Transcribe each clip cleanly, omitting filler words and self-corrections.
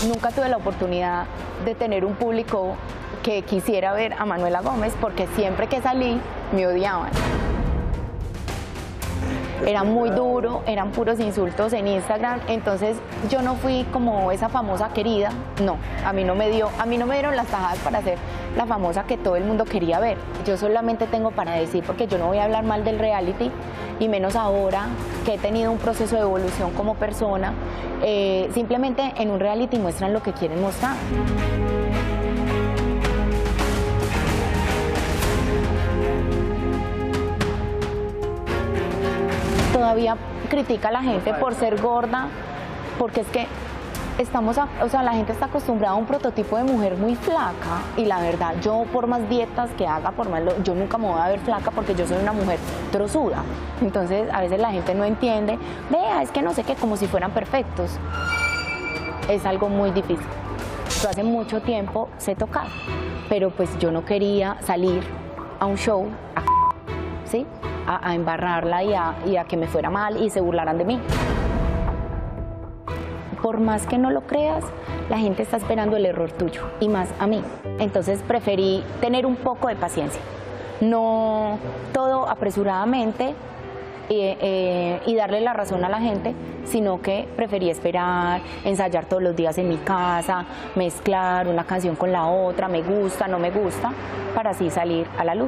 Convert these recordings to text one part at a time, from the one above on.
Nunca tuve la oportunidad de tener un público que quisiera ver a Manuela Gómez porque siempre que salí me odiaban. Era muy duro, eran puros insultos en Instagram, entonces yo no fui como esa famosa querida, no, a mí no me dieron las tajadas para ser la famosa que todo el mundo quería ver. Yo solamente tengo para decir, porque yo no voy a hablar mal del reality, y menos ahora que he tenido un proceso de evolución como persona, simplemente en un reality muestran lo que quieren mostrar. Todavía critica a la gente por ser gorda, porque es que la gente está acostumbrada a un prototipo de mujer muy flaca, y la verdad, yo por más dietas que haga, yo nunca me voy a ver flaca porque yo soy una mujer trozuda. Entonces, a veces la gente no entiende, vea, es que no sé qué, como si fueran perfectos. Es algo muy difícil. Yo hace mucho tiempo sé tocar, pero pues yo no quería salir a un show, ¿sí? A embarrarla y a que me fuera mal y se burlaran de mí. Por más que no lo creas, la gente está esperando el error tuyo, y más a mí. Entonces preferí tener un poco de paciencia, no todo apresuradamente y darle la razón a la gente, sino que preferí esperar, ensayar todos los días en mi casa, mezclar una canción con la otra, me gusta, no me gusta, para así salir a la luz.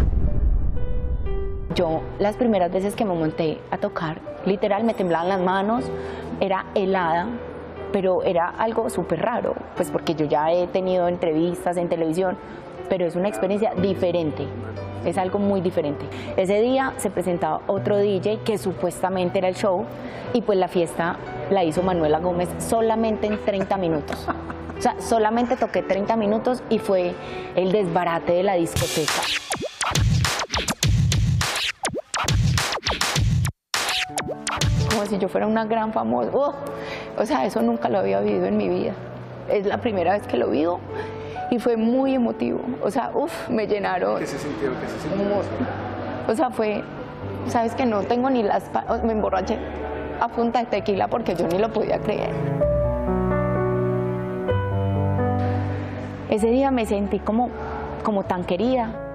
Yo, las primeras veces que me monté a tocar, literal me temblaban las manos, era helada, pero era algo súper raro, pues porque yo ya he tenido entrevistas en televisión, pero es una experiencia diferente, es algo muy diferente. Ese día se presentaba otro DJ que supuestamente era el show, y pues la fiesta la hizo Manuela Gómez solamente en 30 minutos. O sea, solamente toqué 30 minutos y fue el desbarate de la discoteca. Como si yo fuera una gran famosa. O sea, eso nunca lo había vivido en mi vida. Es la primera vez que lo vivo y fue muy emotivo. O sea, me llenaron. ¿Qué se sintió? ¿Qué se sintió? O sea, sabes que no tengo ni me emborraché a punta de tequila porque yo ni lo podía creer. Ese día me sentí como tan querida.